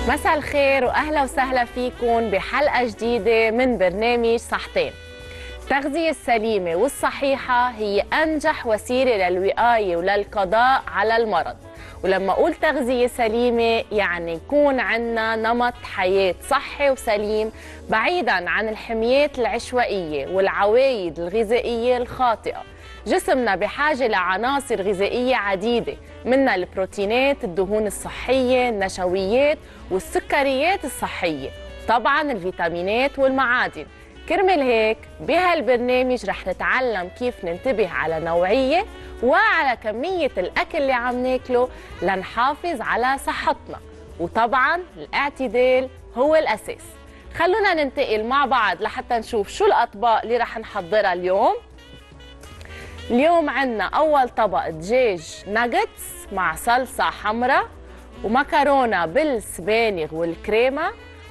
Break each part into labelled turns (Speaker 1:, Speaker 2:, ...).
Speaker 1: مساء الخير واهلا وسهلا فيكم بحلقه جديده من برنامج صحتين. التغذيه السليمه والصحيحه هي انجح وسيله للوقايه وللقضاء على المرض، ولما اقول تغذيه سليمه يعني يكون عندنا نمط حياه صحي وسليم بعيدا عن الحميات العشوائيه والعوايد الغذائيه الخاطئه. جسمنا بحاجة لعناصر غذائية عديدة، منها البروتينات، الدهون الصحية، النشويات والسكريات الصحية، طبعا الفيتامينات والمعادن. كرمال هيك بهالبرنامج رح نتعلم كيف ننتبه على نوعية وعلى كمية الأكل اللي عم ناكله لنحافظ على صحتنا، وطبعا الاعتدال هو الأساس. خلونا ننتقل مع بعض لحتى نشوف شو الأطباق اللي رح نحضرها اليوم. اليوم عنا أول طبق دجاج ناجتس مع صلصة حمراء ومكرونة بالسبانغ والكريمة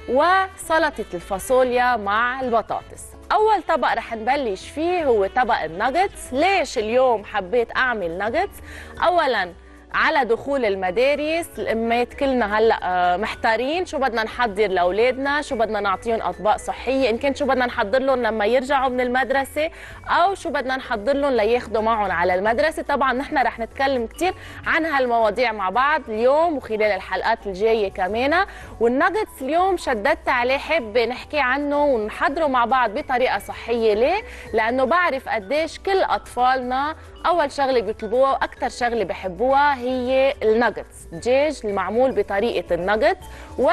Speaker 1: وسلطة الفاصوليا مع البطاطس. أول طبق رح نبلش فيه هو طبق الناجتس. ليش اليوم حبيت أعمل ناجتس؟ أولاً على دخول المدارس الامات كلنا هلا محتارين شو بدنا نحضر لاولادنا، شو بدنا نعطيهم اطباق صحيه، ان كان شو بدنا نحضر لهم لما يرجعوا من المدرسه او شو بدنا نحضر لهم لياخذوا معهم على المدرسه. طبعا نحن رح نتكلم كثير عن هالمواضيع مع بعض اليوم وخلال الحلقات الجايه كمان. والناجتس اليوم شددت عليه، حابه نحكي عنه ونحضره مع بعض بطريقه صحيه. ليه؟ لانه بعرف قديش كل اطفالنا اول شغله بيطلبوها واكثر شغله بحبوها هي الناجتس، دجاج المعمول بطريقه الناجتس.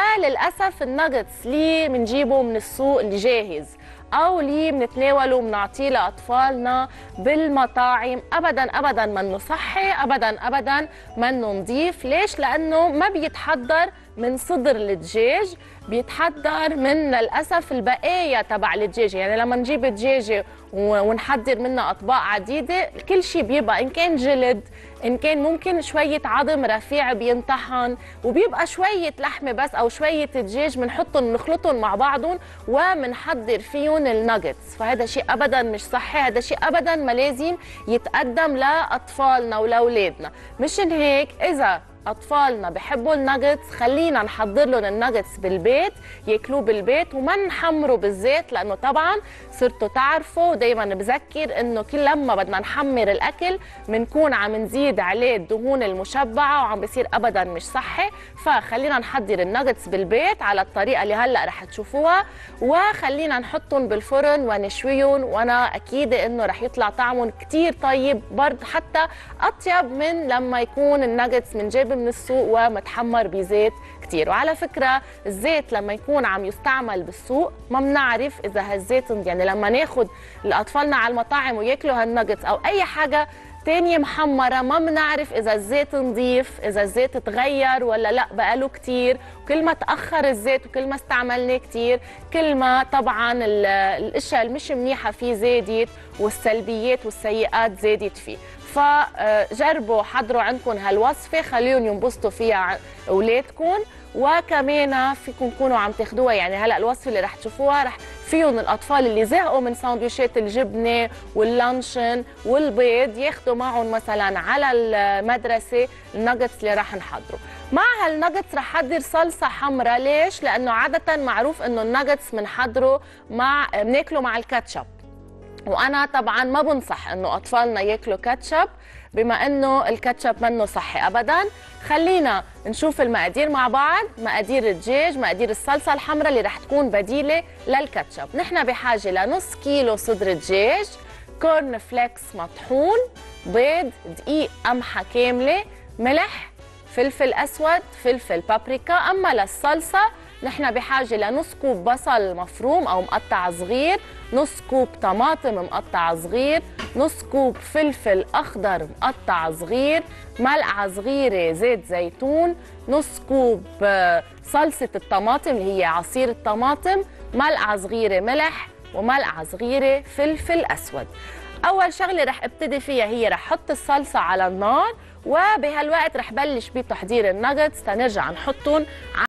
Speaker 1: وللاسف الناجتس اللي بنجيبه من السوق اللي جاهز او اللي بنتناوله وبنعطيه لاطفالنا بالمطاعم ابدا ابدا منه صحي، ابدا ابدا منه نظيف. ليش؟ لانه ما بيتحضر من صدر الدجاج، بيتحضر من للاسف البقايا تبع الدجاج. يعني لما نجيب دجاجه ونحضر منها اطباق عديده كل شيء بيبقى ان كان جلد، ان كان ممكن شويه عظم رفيع بينطحن، وبيبقى شويه لحمه بس او شويه دجاج بنحطهم نخلطهم مع بعضهم وبنحضر فيهم الناجتس. فهذا شيء ابدا مش صحي، هذا شيء ابدا ما لازم يتقدم لاطفالنا ولاولادنا. مشان هيك اذا اطفالنا بحبوا الناجتس خلينا نحضر لهم الناجتس بالبيت، ياكلوه بالبيت وما نحمره بالزيت، لانه طبعا صرتوا تعرفوا ودائما بذكر انه كل لما بدنا نحمر الاكل بنكون عم نزيد عليه الدهون المشبعه وعم بيصير ابدا مش صحي. فخلينا نحضر الناجتس بالبيت على الطريقه اللي هلا رح تشوفوها، وخلينا نحطهم بالفرن ونشويهم، وانا اكيده انه رح يطلع طعمهم كثير طيب، برضه حتى اطيب من لما يكون الناجتس من جيب من السوق ومتحمر بزيت كتير. وعلى فكرة الزيت لما يكون عم يستعمل بالسوق ما بنعرف إذا هالزيت، يعني لما ناخد لأطفالنا على المطاعم وياكلوا هالناجتس أو أي حاجة تانية محمرة ما بنعرف إذا الزيت نظيف، إذا الزيت تغير ولا لا بقاله كتير. وكل ما تأخر الزيت وكل ما استعملناه كتير كل ما طبعا الأشياء المش منيحة فيه زادت والسلبيات والسيئات زادت فيه. فجربوا حضروا عندكم هالوصفه، خليهم ينبسطوا فيها اولادكم، وكمان فيكم تكونوا عم تاخدوها. يعني هلا الوصفه اللي رح تشوفوها رح فيهم الاطفال اللي زهقوا من ساندويشات الجبنه واللانشون والبيض ياخدوا معهم مثلا على المدرسه الناجتس اللي رح نحضره. مع هالناجتس رح حضر صلصه حمراء. ليش؟ لانه عاده معروف انه الناجتس بنحضره بناكله مع الكاتشب، وانا طبعا ما بنصح انه اطفالنا ياكلوا كاتشب بما انه الكاتشب منه صحي ابدا. خلينا نشوف المقادير مع بعض. مقادير الدجاج، مقادير الصلصه الحمراء اللي رح تكون بديله للكاتشب. نحن بحاجه لنص كيلو صدر دجاج، كورن فليكس مطحون، بيض، دقيق قمحه كامله، ملح، فلفل اسود، فلفل بابريكا. اما للصلصه نحن بحاجه لنص كوب بصل مفروم او مقطع صغير، نص كوب طماطم مقطع صغير، نص كوب فلفل اخضر مقطع صغير، ملعقه صغيره زيت زيتون، نص كوب صلصه الطماطم اللي هي عصير الطماطم، ملعقه صغيره ملح، وملعقه صغيره فلفل اسود. اول شغله رح ابتدي فيها هي رح احط الصلصه على النار، وبهالوقت رح بلش بتحضير الناجتس تنرجع نحطهم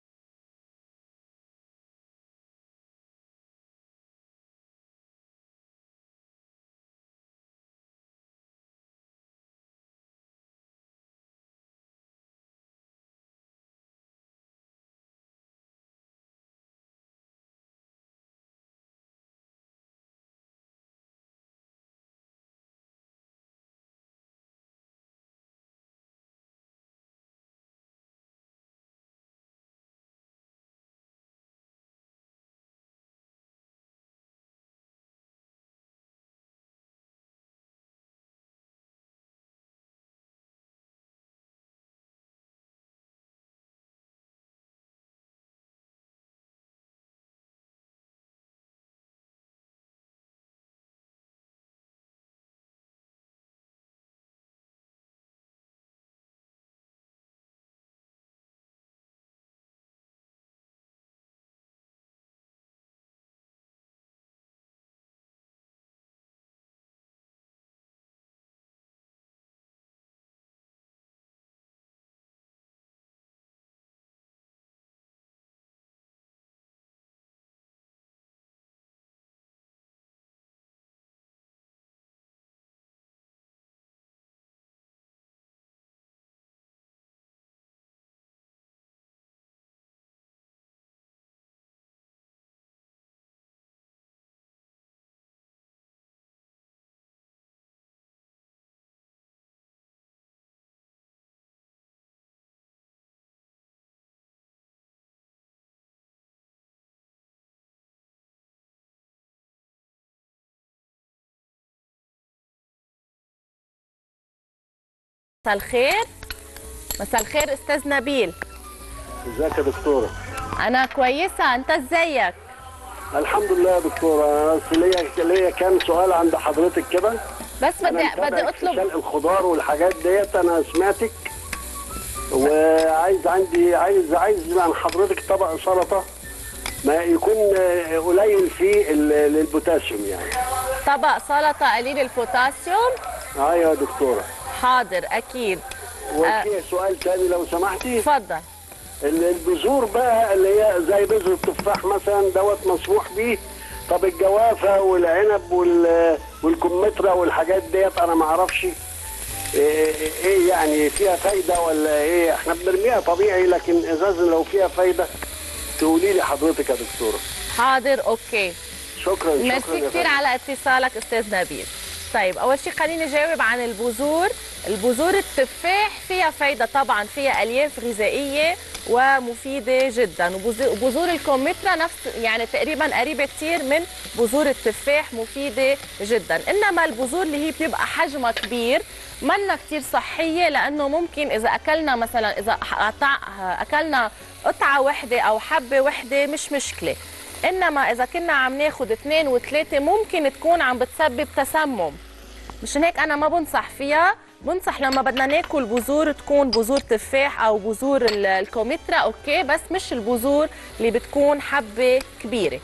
Speaker 1: مساء الخير. مساء الخير استاذ نبيل.
Speaker 2: ازيك يا دكتورة؟
Speaker 1: انا كويسه، انت ازيك؟
Speaker 2: الحمد لله يا دكتورة. انا بس ليا كام سؤال عند حضرتك كده.
Speaker 1: بس بدي
Speaker 2: في
Speaker 1: اطلب
Speaker 2: سلق الخضار والحاجات ديت، انا سمعتك وعايز عايز عن حضرتك طبق سلطة ما يكون قليل فيه البوتاسيوم يعني.
Speaker 1: طبق سلطه قليل البوتاسيوم؟
Speaker 2: ايوه يا دكتورة.
Speaker 1: حاضر اكيد.
Speaker 2: وفي سؤال تاني لو سمحتي.
Speaker 1: اتفضل.
Speaker 2: البذور بقى اللي هي زي بذر التفاح مثلا دوت مسموح بيه. طب الجوافه والعنب والكمثرى والحاجات ديت انا ما اعرفش ايه يعني فيها فايده ولا ايه. احنا بنرميها طبيعي، لكن اساسا لو فيها فايده تقولي لي حضرتك يا دكتوره.
Speaker 1: حاضر اوكي.
Speaker 2: شكرا.
Speaker 1: ميرسي كثير على اتصالك استاذ نبيل. طيب اول شيء خليني اجاوب عن البذور. البذور التفاح فيها فايده طبعا، فيها الياف غذائيه ومفيده جدا. وبذور الكمثرى نفس يعني تقريبا قريبه كثير من بذور التفاح، مفيده جدا. انما البذور اللي هي بتبقى حجمها كبير منا كثير صحيه، لانه ممكن اذا اكلنا مثلا اذا اكلنا قطعه وحده او حبه وحده مش مشكله. انما اذا كنا عم ناخذ 2 و3 ممكن تكون عم بتسبب تسمم. مشان هيك انا ما بنصح فيها. بنصح لما بدنا ناكل بذور تكون بذور تفاح او بذور الكمثرى اوكي، بس مش البذور اللي بتكون حبه كبيره.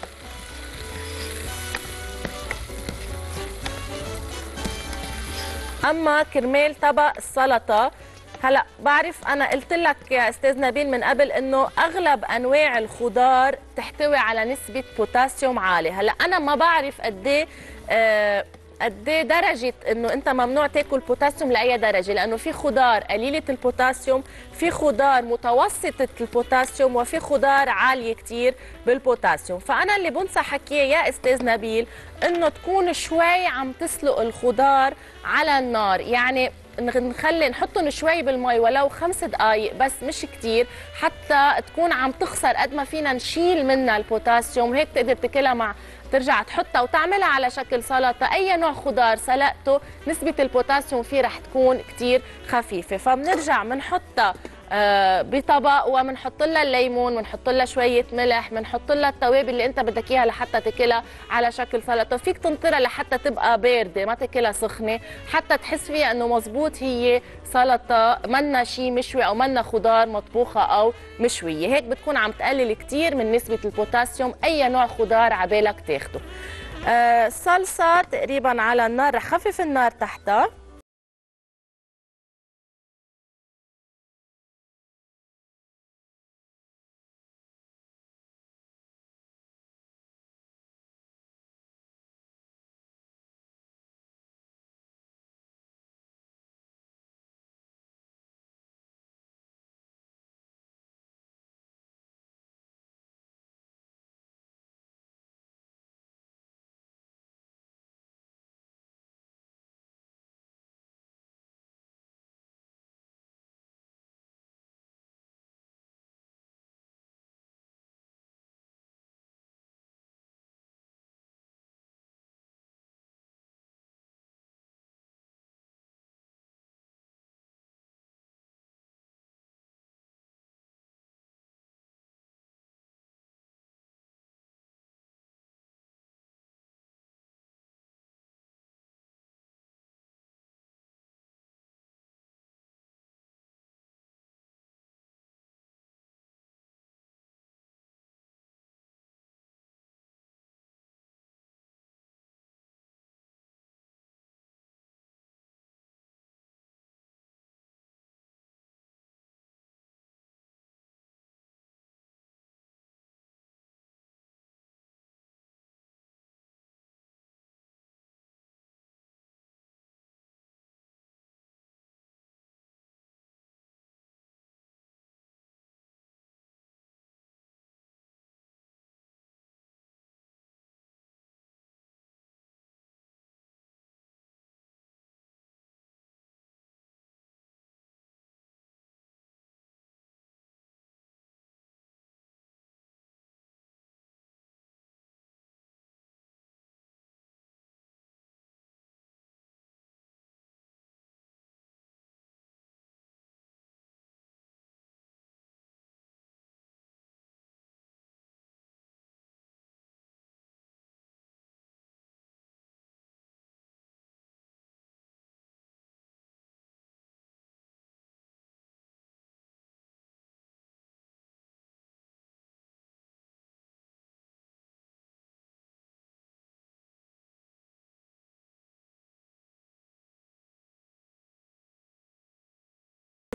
Speaker 1: اما كرمال طبق السلطه، هلا بعرف انا قلت لك يا استاذ نبيل من قبل انه اغلب انواع الخضار تحتوي على نسبه بوتاسيوم عاليه. هلا انا ما بعرف قد ايه درجه انه انت ممنوع تاكل بوتاسيوم لاي درجه، لانه في خضار قليله البوتاسيوم، في خضار متوسطه البوتاسيوم، وفي خضار عاليه كثير بالبوتاسيوم. فانا اللي بنصحك اياه يا استاذ نبيل انه تكون شوي عم تسلق الخضار على النار، يعني نحطهم شوي بالمي ولو 5 دقائق بس مش كتير، حتى تكون عم تخسر قد ما فينا نشيل منها البوتاسيوم. هيك تقدر تاكلها مع ترجع تحطها وتعملها على شكل سلطه. اي نوع خضار سلقته نسبه البوتاسيوم فيه رح تكون كتير خفيفه، فبنرجع بنحطها بطبق وبنحط لها الليمون، بنحط لها شويه ملح، بنحط لها التوابل اللي انت بدك اياها لحتى تاكلها على شكل سلطه. فيك تنطرها لحتى تبقى بارده، ما تاكلها سخنه، حتى تحس فيها انه مزبوط هي سلطه منا شيء مشوي او منا خضار مطبوخه او مشويه. هيك بتكون عم تقلل كثير من نسبه البوتاسيوم اي نوع خضار عبالك تاخده. الصلصه تقريبا على النار، رح خفف النار تحتها.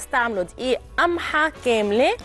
Speaker 1: تستعملوا دقيق قمحة كاملة.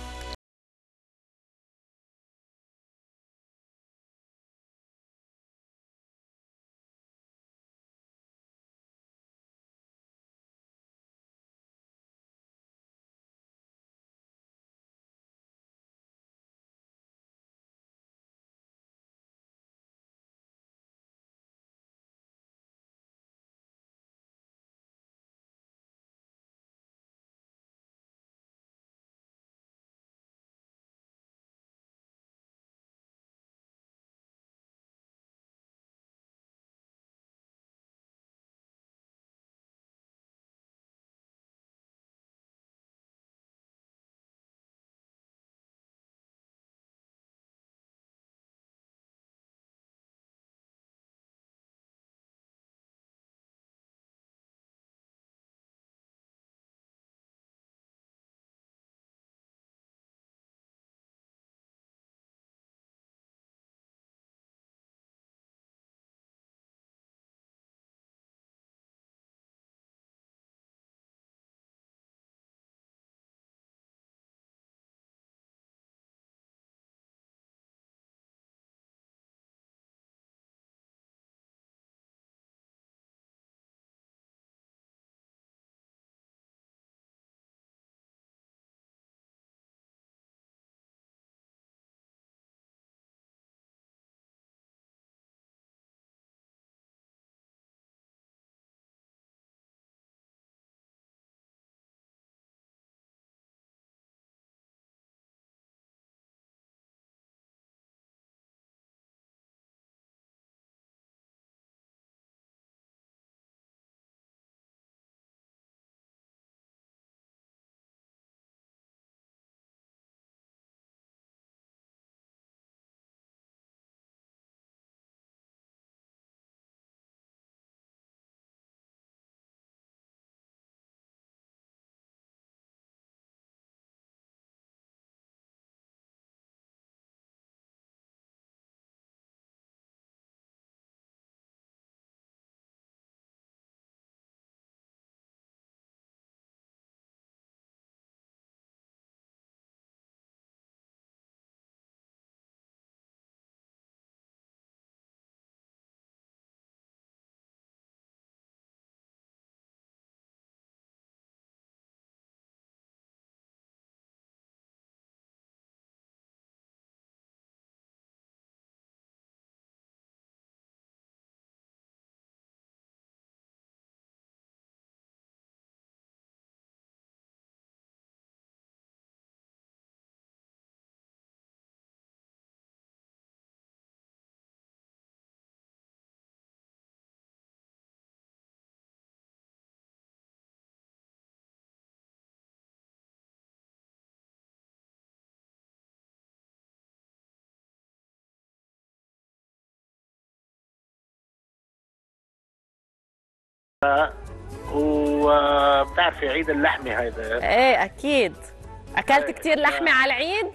Speaker 3: وبتعرفي عيد اللحمة هيدا؟
Speaker 1: ايه اكيد. اكلت كتير لحمه على العيد؟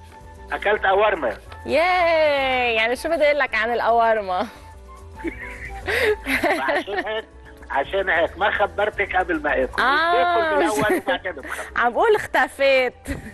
Speaker 3: اكلت قوارمة.
Speaker 1: ياي، يعني شو بدي اقول لك عن القوارمه؟
Speaker 3: عشان هيك ما خبرتك قبل ما اكل. باكل بالاول وبعدين بخبر.
Speaker 1: عم بقول اختفيت.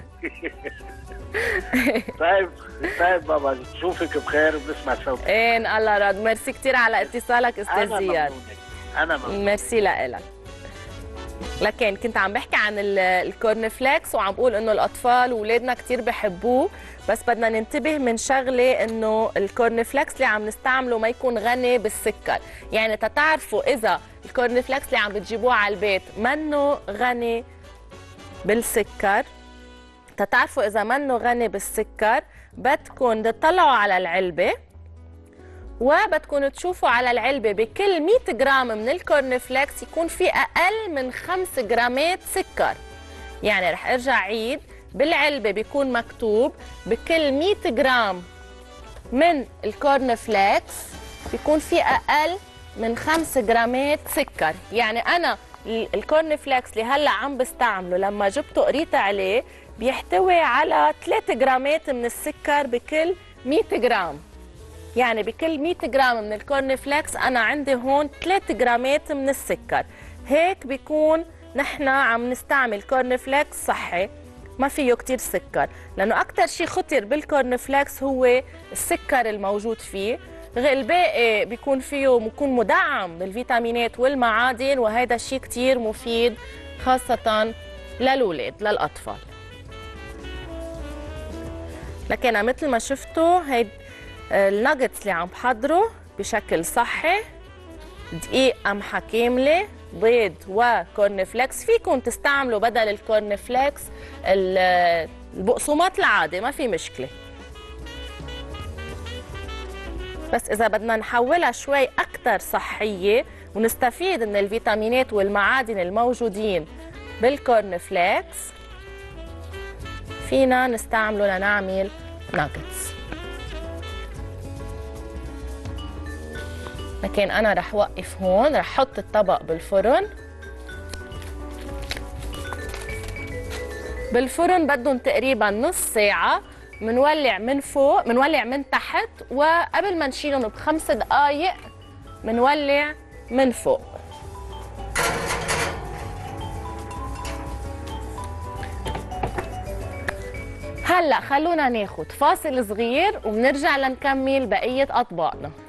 Speaker 3: طيب بابا، نشوفك بخير وبنسمع صوتك.
Speaker 1: ايه ان الله راد. ميرسي كثير على اتصالك استاذ زياد.
Speaker 3: انا ممنون.
Speaker 1: ميرسي لك. لكن كنت عم بحكي عن الكورن فليكس وعم بقول انه الاطفال واولادنا كثير بحبوه، بس بدنا ننتبه من شغله انه الكورن فليكس اللي عم نستعمله ما يكون غني بالسكر. يعني تتعرفوا اذا الكورن فليكس اللي عم بتجيبوه على البيت منه غني بالسكر، تتعرفوا اذا منه غني بالسكر بدكم تطلعوا على العلبه وبدكم تشوفوا على العلبة بكل 100 جرام من الكورن فليكس يكون في أقل من 5 جرامات سكر. يعني رح أرجع عيد، بالعلبة بيكون مكتوب بكل 100 جرام من الكورن فليكس بيكون في أقل من 5 جرامات سكر. يعني أنا الكورن فليكس اللي هلأ عم بستعمله لما جبته قريت عليه بيحتوي على 3 جرامات من السكر بكل 100 جرام. يعني بكل 100 جرام من الكورن فليكس أنا عندي هون 3 جرامات من السكر. هيك بيكون نحن عم نستعمل كورن فليكس صحي ما فيه كتير سكر، لأنه أكتر شيء خطر بالكورن فليكس هو السكر الموجود فيه. الباقي بيكون بيكون مدعم بالفيتامينات والمعادن، وهذا الشيء كتير مفيد خاصة للأولاد للأطفال. لكن مثل ما شفتوا هيد الناجتس اللي عم بحضره بشكل صحي، دقيق قمحة كاملة، بيض وكورن فليكس. فيكم تستعملوا بدل الكورن فليكس البقسماط العادي، ما في مشكلة، بس إذا بدنا نحولها شوي أكثر صحية ونستفيد من الفيتامينات والمعادن الموجودين بالكورن فليكس، فينا نستعمله لنعمل ناجتس. لكن أنا رح وقف هون، رح حط الطبق بالفرن. بالفرن بدهم تقريبا نص ساعة. منولع من فوق، منولع من تحت، وقبل ما نشيلهم ب5 دقايق منولع من فوق. هلا خلونا ناخد فاصل صغير وبنرجع لنكمل بقية أطباقنا.